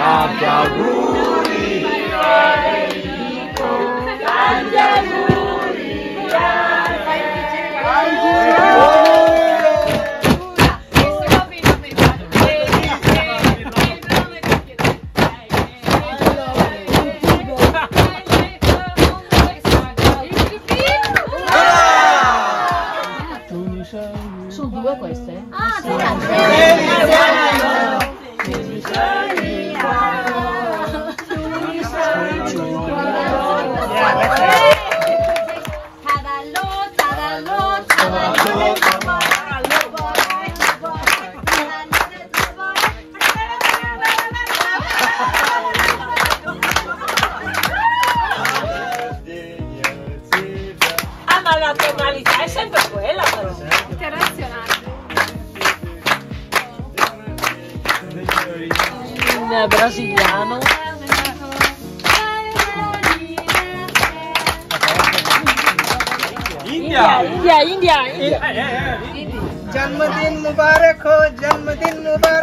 Tanti auguri, tanti auguri, sono due queste? Ah, sì. Ah, ma la tonalità è sempre quella però. Internazionale. In brasiliano. India. India. जन्मदिन मुबारक हो जन्मदिन मुबारक